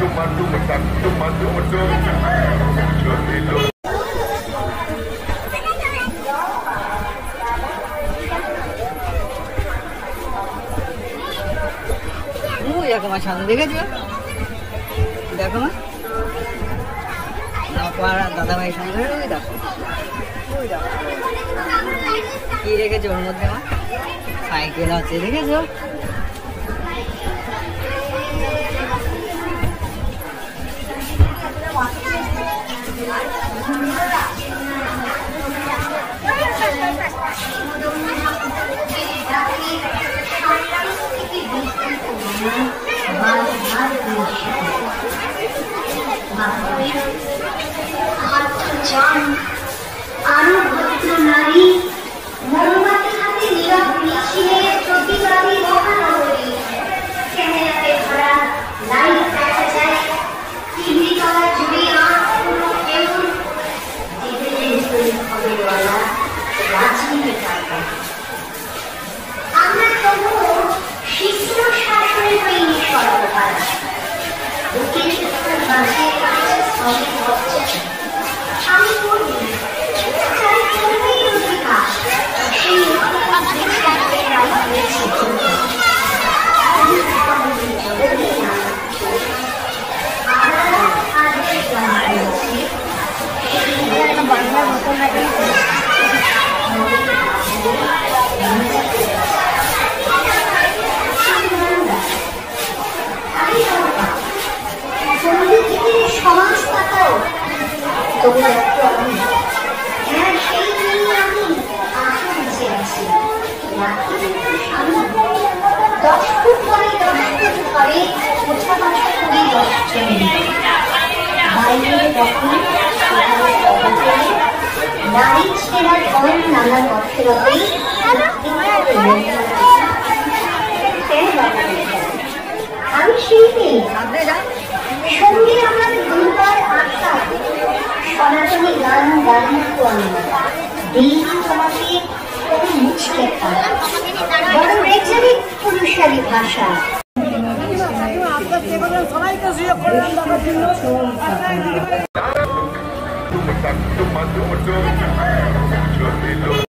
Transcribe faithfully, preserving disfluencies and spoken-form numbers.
দেখো মা সামনে দেখেছো, দেখো মা দাদা ভাই সঙ্গে দেখো কি রেখেছো ওর মধ্যে মা, সাইকেল আছে দেখেছো। আরো ভদ্র নারী মৌমাছি হাতে নীরব মিছিলে প্রতিবাদী মহানগরী ক্যামেরাতে ভরা লাইভ দেখা যায় টিভি তলা জুড়ে আঁক কোনো কেবল খবরওয়ালা রাজনীতি থাকে। আমরা তবুও শীঘ্র শাসনে হইনি সর্বকাল বুকে সুন্দর বাঁধে আমি করি চাই করবেই অধিকার সেই বাংলার মতন লাগে সমাজ পাতাও তবু একটু আমি হ্যাঁ সেই নিয়ে আমি আশা বেঁচে আছি। দশ ফুট পরে দশ ফুট ঘরে ওঠা বসা করি দশ জনে বাইরে তখন নারী ছেড়ার পর নানা পথেরতে আমি শিল্পী সঙ্গে আমার দুর্বার আশা সনাতনী গান গান আমি দিল্লি তোমাকে কোনো মুচকে পায় বড় রেচারিক পুরুষালী ভাষা। সবাইকে